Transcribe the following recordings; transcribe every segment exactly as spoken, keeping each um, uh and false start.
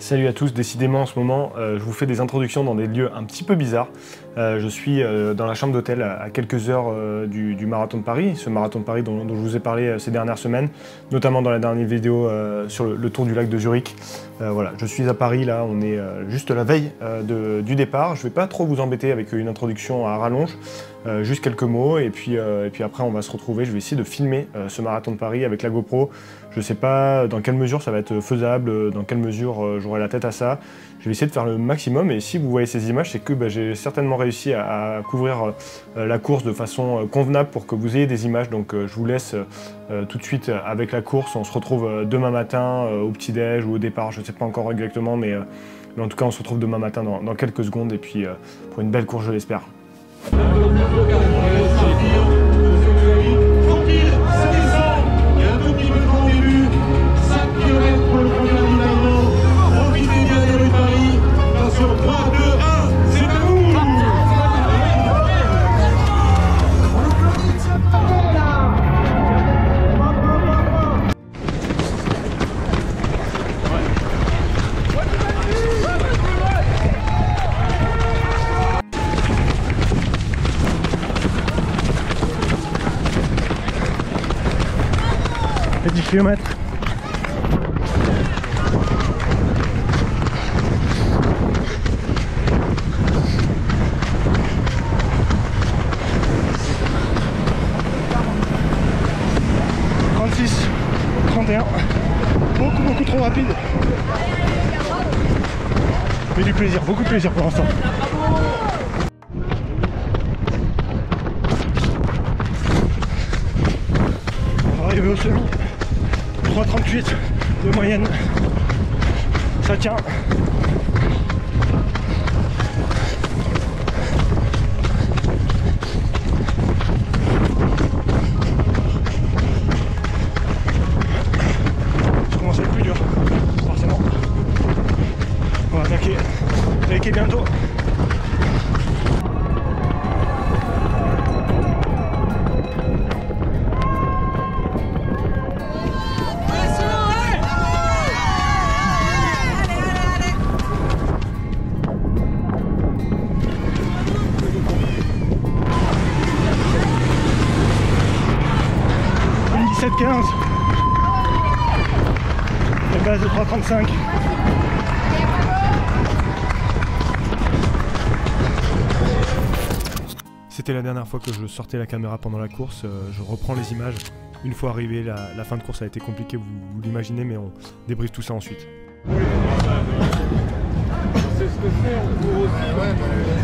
Salut à tous, décidément en ce moment euh, je vous fais des introductions dans des lieux un petit peu bizarres. Euh, je suis euh, dans la chambre d'hôtel à, à quelques heures euh, du, du Marathon de Paris, ce Marathon de Paris dont, dont je vous ai parlé euh, ces dernières semaines, notamment dans la dernière vidéo euh, sur le, le tour du lac de Zurich. Euh, voilà, je suis à Paris là, on est euh, juste la veille euh, de, du départ. Je ne vais pas trop vous embêter avec une introduction à rallonge, euh, juste quelques mots et puis, euh, et puis après on va se retrouver. Je vais essayer de filmer euh, ce Marathon de Paris avec la GoPro. Je ne sais pas dans quelle mesure ça va être faisable, dans quelle mesure euh, j'aurai la tête à ça. Je vais essayer de faire le maximum et si vous voyez ces images, c'est que bah, j'ai certainement réussi à, à couvrir euh, la course de façon euh, convenable pour que vous ayez des images. Donc euh, je vous laisse euh, tout de suite avec la course. On se retrouve euh, demain matin euh, au petit-déj ou au départ, je ne sais pas encore exactement, mais, euh, mais en tout cas on se retrouve demain matin dans, dans quelques secondes et puis euh, pour une belle course je l'espère. dix kilomètres. trente-six, trente et un. Beaucoup, beaucoup trop rapide. Mais du plaisir, beaucoup de plaisir pour l'instant. On va arriver au semi. trois trente-huit de moyenne, ça tient. Ça commence à être plus dur, forcément. On va attaquer, attaquer bientôt. dix-sept quinze, la base de trois trente-cinq. C'était la dernière fois que je sortais la caméra pendant la course. Euh, je reprends les images. Une fois arrivé, la, la fin de course a été compliquée, vous, vous l'imaginez, mais on débriefe tout ça ensuite. C'est ce que fait, on court aussi.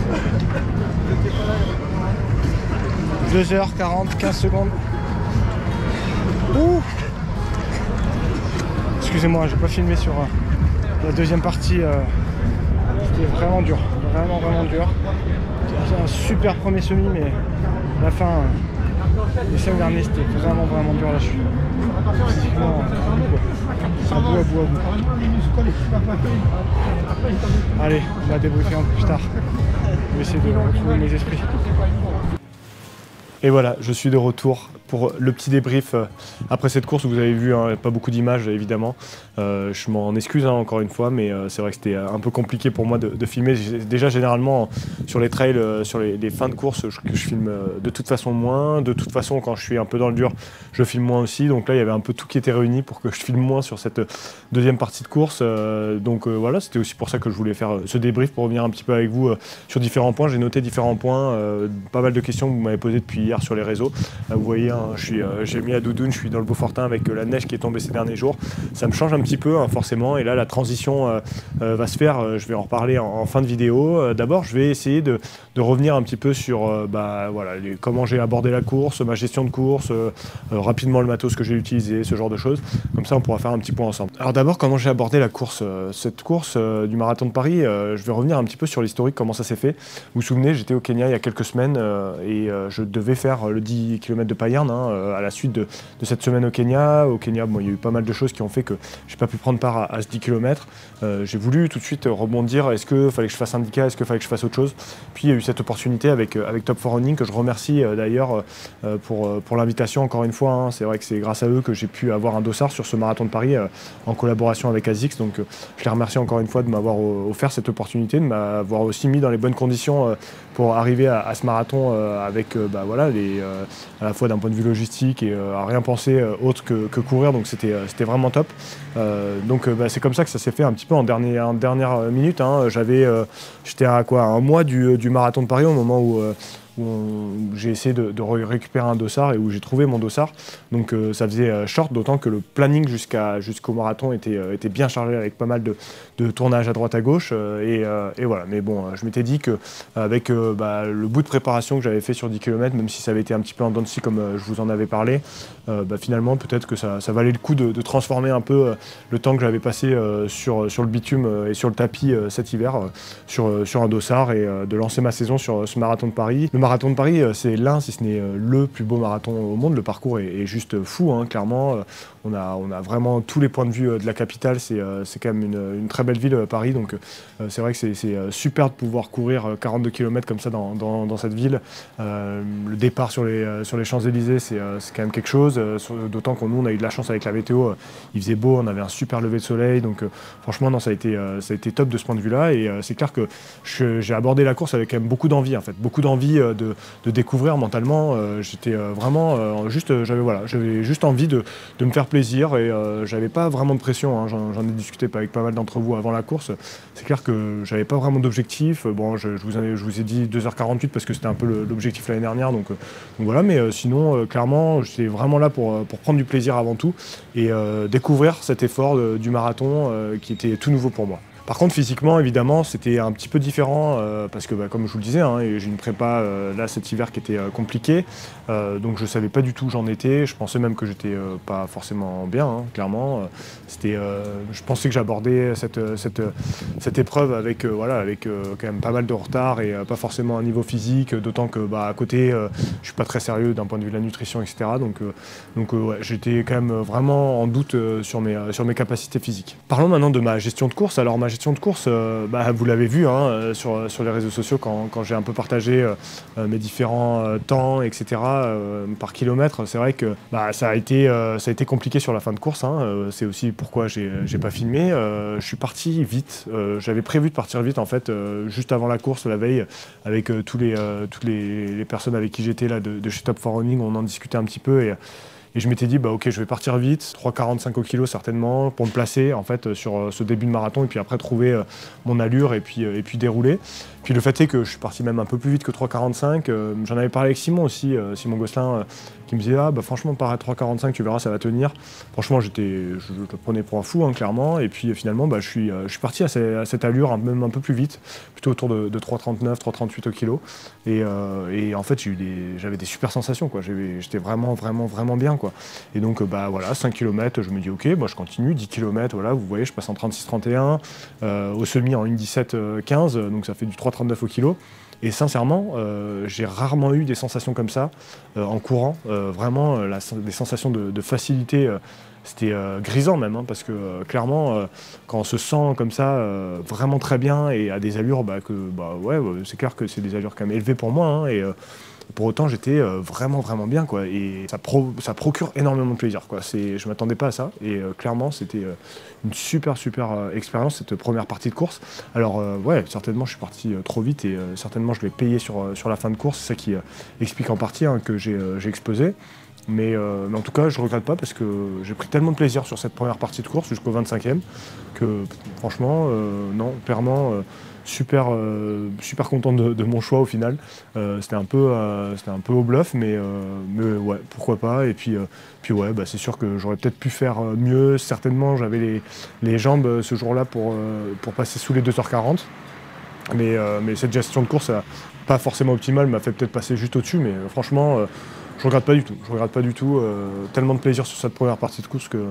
deux heures quarante, quinze secondes. Ouh. Excusez-moi, j'ai pas filmé sur euh, la deuxième partie. Euh, C'était vraiment dur, vraiment vraiment dur. C'est un super premier semi, mais la fin, euh, les cinq derniers, c'était vraiment vraiment dur. Là, je suis physiquement à bout, à bout, à bout. Allez, on va débriefer un peu plus tard. Je vais essayer de retrouver mes esprits. Et voilà, je suis de retour pour le petit débrief après cette course. Vous avez vu, hein, pas beaucoup d'images évidemment. Euh, je m'en excuse hein, encore une fois, mais euh, c'est vrai que c'était un peu compliqué pour moi de, de filmer. Déjà généralement sur les trails, euh, sur les, les fins de course, je, je filme euh, de toute façon moins. De toute façon, quand je suis un peu dans le dur, je filme moins aussi. Donc là, il y avait un peu tout qui était réuni pour que je filme moins sur cette deuxième partie de course. Euh, donc euh, voilà, c'était aussi pour ça que je voulais faire ce débrief pour revenir un petit peu avec vous euh, sur différents points. J'ai noté différents points, euh, pas mal de questions que vous m'avez posées depuis hier sur les réseaux. Là, vous voyez, hein, euh, j'ai mis à doudoune, je suis dans le Beaufortin avec euh, la neige qui est tombée ces derniers jours. Ça me change un petit peu hein, forcément, et là la transition euh, euh, va se faire. Euh, je vais en reparler en, en fin de vidéo. Euh, D'abord, je vais essayer de, de revenir un petit peu sur euh, bah, voilà, les, comment j'ai abordé la course, ma gestion de course, euh, euh, rapidement le matos que j'ai utilisé, ce genre de choses. Comme ça, on pourra faire un petit point ensemble. Alors d'abord, comment j'ai abordé la course, euh, cette course euh, du Marathon de Paris. Euh, je vais revenir un petit peu sur l'historique, comment ça s'est fait. Vous vous souvenez, j'étais au Kenya il y a quelques semaines euh, et euh, je devais faire le dix kilomètres de Payerne hein, à la suite de, de cette semaine au Kenya. Au Kenya, bon, il y a eu pas mal de choses qui ont fait que j'ai pas pu prendre part à, à ce dix kilomètres. Euh, j'ai voulu tout de suite rebondir, est-ce qu'il fallait que je fasse un dix K, est-ce qu'il fallait que je fasse autre chose. Puis il y a eu cette opportunité avec, avec Top four Running que je remercie euh, d'ailleurs euh, pour, pour l'invitation encore une fois. Hein. C'est vrai que c'est grâce à eux que j'ai pu avoir un dossard sur ce marathon de Paris euh, en collaboration avec ASICS. Donc euh, je les remercie encore une fois de m'avoir offert cette opportunité, de m'avoir aussi mis dans les bonnes conditions euh, pour arriver à, à ce marathon euh, avec euh, bah, voilà, les, euh, à la fois d'un point de vue logistique et euh, à rien penser euh, autre que, que courir. Donc c'était euh, c'était vraiment top. Euh, donc euh, bah, c'est comme ça que ça s'est fait un petit peu en, dernier, en dernière minute. Hein. J'avais, euh, j'étais à quoi, un mois du, du marathon de Paris au moment où euh, où j'ai essayé de, de récupérer un dossard et où j'ai trouvé mon dossard. Donc euh, ça faisait euh, short, d'autant que le planning jusqu'à, jusqu'au marathon était, euh, était bien chargé avec pas mal de, de tournages à droite à gauche. Euh, et, euh, et voilà, mais bon, euh, je m'étais dit qu'avec euh, bah, le bout de préparation que j'avais fait sur dix kilomètres, même si ça avait été un petit peu en dents de scie comme euh, je vous en avais parlé, euh, bah, finalement peut-être que ça, ça valait le coup de, de transformer un peu euh, le temps que j'avais passé euh, sur, sur le bitume euh, et sur le tapis euh, cet hiver euh, sur, euh, sur un dossard et euh, de lancer ma saison sur euh, ce marathon de Paris. Le marathon de Paris, c'est l'un, si ce n'est le plus beau marathon au monde. Le parcours est, est juste fou, hein, clairement. On a, on a vraiment tous les points de vue de la capitale. C'est quand même une, une très belle ville, Paris. Donc c'est vrai que c'est super de pouvoir courir quarante-deux kilomètres comme ça dans, dans, dans cette ville. Euh, le départ sur les, sur les Champs-Élysées, c'est quand même quelque chose. D'autant qu'on nous, on a eu de la chance avec la météo. Il faisait beau, on avait un super lever de soleil. Donc franchement, non, ça a été, ça a été top de ce point de vue-là. Et c'est clair que j'ai abordé la course avec quand même beaucoup d'envie, en fait. Beaucoup d'envie de de découvrir mentalement. Euh, j'étais euh, vraiment euh, juste, euh, j'avais voilà, j'avais juste envie de, de me faire plaisir et euh, j'avais pas vraiment de pression. Hein. J'en ai discuté avec pas mal d'entre vous avant la course. C'est clair que j'avais pas vraiment d'objectif. Bon, je, je, vous ai, je vous ai dit deux heures quarante-huit parce que c'était un peu l'objectif l'année dernière. Donc, euh, donc voilà, mais euh, sinon, euh, clairement, j'étais vraiment là pour, pour prendre du plaisir avant tout et euh, découvrir cet effort de, du marathon euh, qui était tout nouveau pour moi. Par contre, physiquement, évidemment, c'était un petit peu différent euh, parce que, bah, comme je vous le disais, hein, j'ai une prépa euh, là cet hiver qui était euh, compliquée, euh, donc je ne savais pas du tout où j'en étais. Je pensais même que j'étais euh, pas forcément bien, hein, clairement. C'était, euh, je pensais que j'abordais cette, cette, cette épreuve avec, euh, voilà, avec euh, quand même pas mal de retard et euh, pas forcément un niveau physique, d'autant que bah, à côté, euh, je suis pas très sérieux d'un point de vue de la nutrition, et cetera. Donc, euh, donc euh, ouais, j'étais quand même vraiment en doute euh, sur, mes, sur mes capacités physiques. Parlons maintenant de ma gestion de course. Alors ma gestion de course, euh, bah, vous l'avez vu hein, sur, sur les réseaux sociaux quand, quand j'ai un peu partagé euh, mes différents euh, temps, et cetera euh, par kilomètre. C'est vrai que bah, ça, a été, euh, ça a été compliqué sur la fin de course. Hein. Euh, c'est aussi pourquoi j'ai pas filmé. Euh, je suis parti vite. Euh, J'avais prévu de partir vite en fait, euh, juste avant la course, la veille, avec euh, tous les, euh, toutes les, les personnes avec qui j'étais là de, de chez Top four Running. On en discutait un petit peu et Et je m'étais dit, bah ok, je vais partir vite, trois quarante-cinq au kilo certainement, pour me placer en fait sur ce début de marathon et puis après trouver mon allure et puis, et puis dérouler. Puis le fait est que je suis parti même un peu plus vite que trois quarante-cinq. Euh, J'en avais parlé avec Simon aussi, euh, Simon Gosselin, euh, qui me disait ah bah franchement par à trois quarante-cinq tu verras ça va tenir. Franchement j'étais, je, je le prenais pour un fou hein, clairement. Et puis finalement bah, je, suis, euh, je suis parti à, ces, à cette allure même un peu plus vite, plutôt autour de, de trois trente-neuf, trois trente-huit au kilo. Et, euh, et en fait j'avais des, des super sensations quoi. J'étais vraiment vraiment vraiment bien quoi. Et donc bah voilà cinq kilomètres, je me dis ok, bah, je continue, dix kilomètres, voilà vous voyez je passe en trente-six trente et un, euh, au semi en une dix-sept quinze, donc ça fait du trois trente-neuf au kilo. Et sincèrement, euh, j'ai rarement eu des sensations comme ça euh, en courant. Euh, vraiment, euh, la, des sensations de, de facilité, euh, c'était euh, grisant même, hein, parce que euh, clairement, euh, quand on se sent comme ça, euh, vraiment très bien et à des allures, bah, que, bah, ouais, c'est clair que c'est des allures quand même élevées pour moi. Hein, et, euh, pour autant, j'étais euh, vraiment, vraiment bien, quoi. Et ça, pro ça procure énormément de plaisir, quoi. Je ne m'attendais pas à ça. Et euh, clairement, c'était euh, une super, super euh, expérience, cette première partie de course. Alors, euh, ouais, certainement, je suis parti euh, trop vite et euh, certainement, je l'ai payé sur, euh, sur la fin de course. C'est ça qui euh, explique en partie hein, que j'ai euh, explosé. Mais, euh, mais en tout cas, je ne regrette pas parce que j'ai pris tellement de plaisir sur cette première partie de course jusqu'au vingt-cinquième que, franchement, euh, non, clairement... Euh, Super, euh, super content de, de mon choix au final. Euh, c'était un peu, euh, c'était un peu au bluff, mais, euh, mais ouais, pourquoi pas. Et puis, euh, puis ouais, bah, c'est sûr que j'aurais peut-être pu faire mieux. Certainement, j'avais les, les jambes ce jour-là pour, euh, pour passer sous les deux heures quarante. Mais, euh, mais cette gestion de course, pas forcément optimale, m'a fait peut-être passer juste au-dessus. Mais euh, franchement, euh, je regrette pas du tout. Je regrette pas du tout. Euh, tellement de plaisir sur cette première partie de course que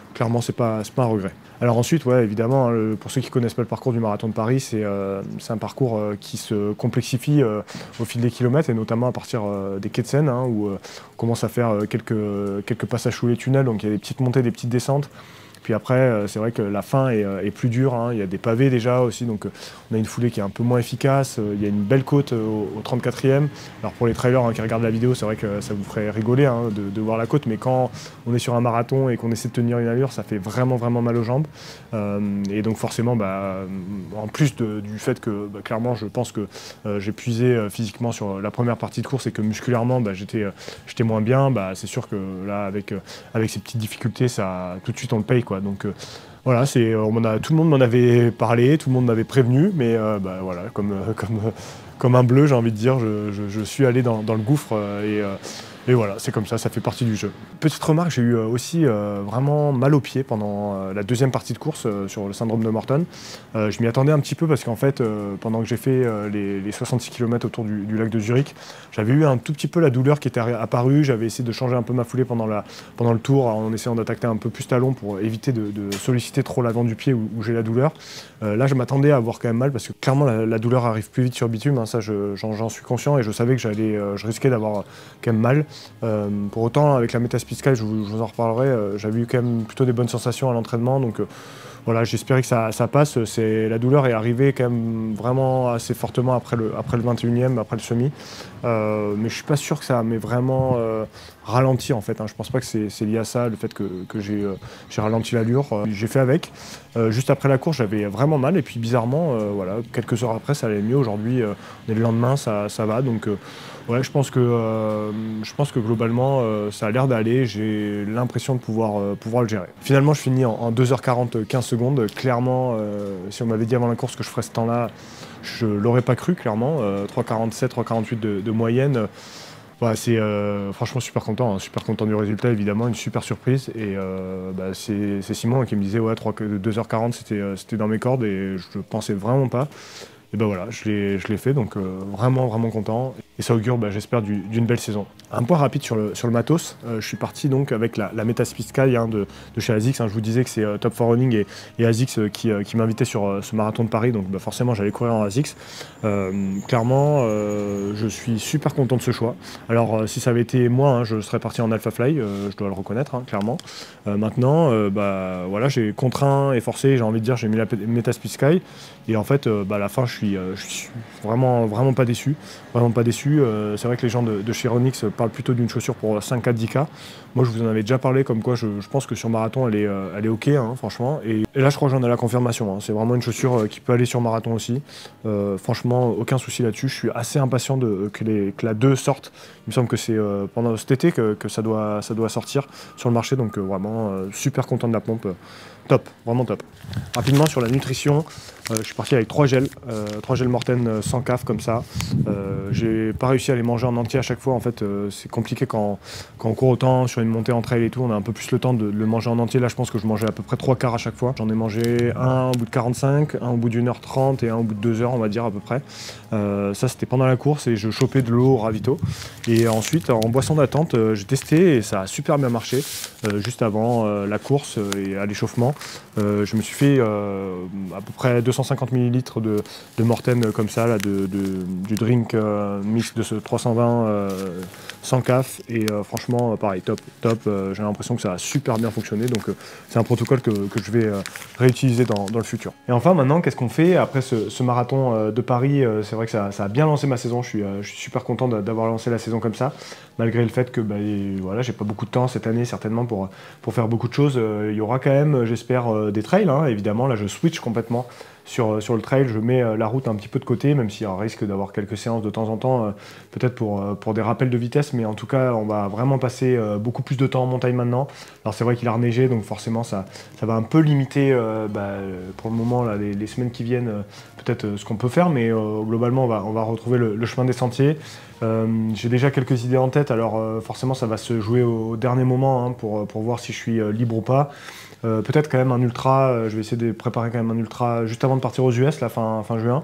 clairement, c'est pas, c'est pas un regret. Alors ensuite, ouais, évidemment, hein, le, pour ceux qui connaissent pas le parcours du marathon de Paris, c'est euh, un parcours euh, qui se complexifie euh, au fil des kilomètres, et notamment à partir euh, des quais de Seine, hein, où euh, on commence à faire euh, quelques, quelques passages sous les tunnels, donc il y a des petites montées, des petites descentes. Puis après, euh, c'est vrai que la fin est, euh, est plus dure, hein. Il y a des pavés déjà aussi, donc euh, on a une foulée qui est un peu moins efficace. Euh, il y a une belle côte euh, au, au trente-quatrième. Alors pour les trailers hein, qui regardent la vidéo, c'est vrai que ça vous ferait rigoler hein, de, de voir la côte, mais quand on est sur un marathon et qu'on essaie de tenir une allure, ça fait vraiment vraiment mal aux jambes. Euh, et donc forcément, bah, en plus de, du fait que bah, clairement, je pense que euh, j'ai puisé euh, physiquement sur la première partie de course et que musculairement, bah, j'étais euh, j'étais moins bien, bah, c'est sûr que là, avec, euh, avec ces petites difficultés, ça, tout de suite on le paye, quoi. Donc euh, voilà, c'est, on a, tout le monde m'en avait parlé, tout le monde m'avait prévenu, mais euh, bah, voilà, comme, euh, comme, euh, comme un bleu, j'ai envie de dire, je, je, je suis allé dans, dans le gouffre euh, et, euh, et voilà, c'est comme ça, ça fait partie du jeu. Petite remarque, j'ai eu euh, aussi euh, vraiment mal aux pieds pendant euh, la deuxième partie de course euh, sur le syndrome de Morton. Euh, je m'y attendais un petit peu parce qu'en fait, euh, pendant que j'ai fait euh, les, les soixante-six kilomètres autour du, du lac de Zurich, j'avais eu un tout petit peu la douleur qui était apparue. J'avais essayé de changer un peu ma foulée pendant, la, pendant le tour en essayant d'attaquer un peu plus talon pour éviter de, de solliciter trop l'avant du pied où, où j'ai la douleur. Euh, là, je m'attendais à avoir quand même mal parce que clairement, la, la douleur arrive plus vite sur bitume. Hein, ça, j'en suis conscient et je savais que j'allais, euh, je risquais d'avoir quand même mal. Euh, pour autant, avec la Metaspeed Sky, je vous, je vous en reparlerai, euh, j'avais eu quand même plutôt des bonnes sensations à l'entraînement. Donc, euh, voilà, j'espérais que ça, ça passe. La douleur est arrivée quand même vraiment assez fortement après le, après le vingt et unième, après le semi. Euh, mais je suis pas sûr que ça m'ait vraiment euh, ralenti en fait. Hein. Je pense pas que c'est lié à ça, le fait que, que j'ai euh, ralenti l'allure. Euh, j'ai fait avec. Euh, juste après la course, j'avais vraiment mal. Et puis bizarrement, euh, voilà, quelques heures après, ça allait mieux. Aujourd'hui, euh, on est le lendemain, ça, ça va. Donc euh, ouais, je pense que, euh, je pense que globalement, euh, ça a l'air d'aller. J'ai l'impression de pouvoir, euh, pouvoir le gérer. Finalement, je finis en, en deux heures quarante, quinze secondes. Clairement, euh, si on m'avait dit avant la course que je ferais ce temps-là, je l'aurais pas cru, clairement. Euh, trois quarante-sept, trois quarante-huit de, de moyenne. Ouais, c'est euh, franchement super content, hein. Super content du résultat, évidemment, une super surprise. Et euh, bah, c'est Simon qui me disait ouais, deux heures quarante, c'était euh, c'était dans mes cordes et je pensais vraiment pas. Et ben voilà, je l'ai fait, donc euh, vraiment, vraiment content. Et ça augure, bah, j'espère, d'une belle saison. Un point rapide sur le, sur le matos, euh, je suis parti donc avec la, la Metaspeed Sky hein, de, de chez ASICS. Hein, je vous disais que c'est euh, Top four Running et, et ASICS euh, qui, euh, qui m'invitaient sur euh, ce marathon de Paris, donc bah, forcément j'allais courir en ASICS. Euh, clairement, euh, je suis super content de ce choix. Alors euh, si ça avait été moi, hein, je serais parti en Alpha Fly, euh, je dois le reconnaître, hein, clairement. Euh, maintenant, euh, bah, voilà, j'ai contraint et forcé, j'ai envie de dire, j'ai mis la Metaspeed Sky. Et en fait, euh, bah, à la fin, je suis, euh, je suis vraiment, vraiment pas déçu. Vraiment pas déçu. Euh, c'est vrai que les gens de, de chez Ronix parlent plutôt d'une chaussure pour cinq K, dix K. Moi, je vous en avais déjà parlé, comme quoi je, je pense que sur marathon, elle est, euh, elle est OK, hein, franchement. Et, et là, je crois que j'en ai la confirmation. Hein. C'est vraiment une chaussure euh, qui peut aller sur marathon aussi. Euh, franchement, aucun souci là-dessus. Je suis assez impatient de, que, les, que la deux sorte. Il me semble que c'est euh, pendant cet été que, que ça, doit, ça doit sortir sur le marché. Donc, euh, vraiment, euh, super content de la pompe. Top, vraiment top. Rapidement sur la nutrition, euh, je suis parti avec trois gels, euh, trois gels Morten sans caf comme ça. Euh, j'ai pas réussi à les manger en entier à chaque fois. En fait, euh, c'est compliqué quand, quand on court autant sur une montée en trail et tout. On a un peu plus le temps de, de le manger en entier. Là, je pense que je mangeais à peu près trois quarts à chaque fois. J'en ai mangé un au bout de quarante-cinq, un au bout d'une heure trente et un au bout de deux heures, on va dire à peu près. Euh, ça, c'était pendant la course et je chopais de l'eau au ravito. Et ensuite, en boisson d'attente, euh, j'ai testé et ça a super bien marché. Euh, juste avant euh, la course et à l'échauffement. Euh, je me suis fait euh, à peu près deux cent cinquante millilitres de, de Morten comme ça, là, de, de, du drink euh, mix de ce trois cent vingt euh, sans caf. Et euh, franchement, pareil, top, top. Euh, j'ai l'impression que ça a super bien fonctionné. Donc euh, c'est un protocole que, que je vais euh, réutiliser dans, dans le futur. Et enfin, maintenant, qu'est-ce qu'on fait après ce, ce marathon euh, de Paris? euh, C'est vrai que ça, ça a bien lancé ma saison. Je suis, euh, je suis super content d'avoir lancé la saison comme ça, malgré le fait que bah, voilà, j'ai pas beaucoup de temps cette année certainement pour, pour faire beaucoup de choses. Euh, il y aura quand même, j'espère, euh, des trails, hein, évidemment. Là, je switch complètement sur, sur le trail. Je mets euh, la route un petit peu de côté, même s'il y a un risque d'avoir quelques séances de temps en temps, euh, peut-être pour, euh, pour des rappels de vitesse. Mais en tout cas, on va vraiment passer euh, beaucoup plus de temps en montagne maintenant. Alors c'est vrai qu'il a reneigé, donc forcément, ça, ça va un peu limiter euh, bah, pour le moment, là, les, les semaines qui viennent, euh, peut-être euh, ce qu'on peut faire. Mais euh, globalement, on va, on va retrouver le, le chemin des sentiers. Euh, j'ai déjà quelques idées en tête, alors euh, forcément ça va se jouer au, au dernier moment hein, pour, pour voir si je suis euh, libre ou pas. Euh, peut-être quand même un ultra, euh, je vais essayer de préparer quand même un ultra juste avant de partir aux U S, là, fin, fin juin.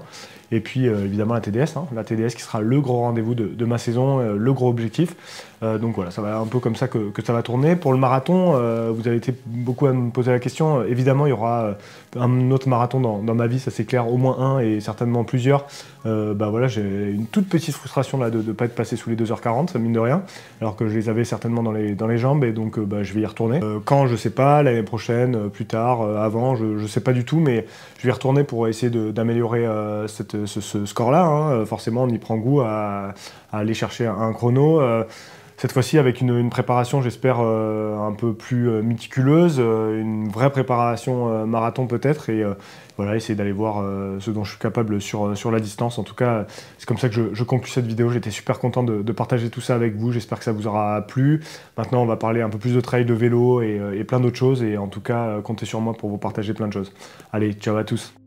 Et puis euh, évidemment la T D S, hein, la T D S qui sera le gros rendez-vous de, de ma saison, euh, le gros objectif. Euh, donc voilà, ça va un peu comme ça que, que ça va tourner. Pour le marathon, euh, vous avez été beaucoup à me poser la question. Euh, évidemment, il y aura euh, un autre marathon dans, dans ma vie, ça c'est clair, au moins un et certainement plusieurs. Euh, bah voilà, j'ai une toute petite frustration là de ne pas être passé sous les deux heures quarante, mine de rien, alors que je les avais certainement dans les, dans les jambes et donc euh, bah, je vais y retourner. Euh, quand, je sais pas, l'année prochaine, euh, plus tard, euh, avant, je, je sais pas du tout, mais je vais y retourner pour essayer d'améliorer euh, ce, ce score-là. Hein. Forcément, on y prend goût à, à aller chercher un, un chrono. Euh, Cette fois-ci avec une, une préparation, j'espère, euh, un peu plus euh, méticuleuse, euh, une vraie préparation euh, marathon peut-être, et euh, voilà, essayer d'aller voir euh, ce dont je suis capable sur, sur la distance. En tout cas, c'est comme ça que je, je conclue cette vidéo. J'étais super content de, de partager tout ça avec vous. J'espère que ça vous aura plu. Maintenant, on va parler un peu plus de trail, de vélo et, et plein d'autres choses. Et en tout cas, comptez sur moi pour vous partager plein de choses. Allez, ciao à tous.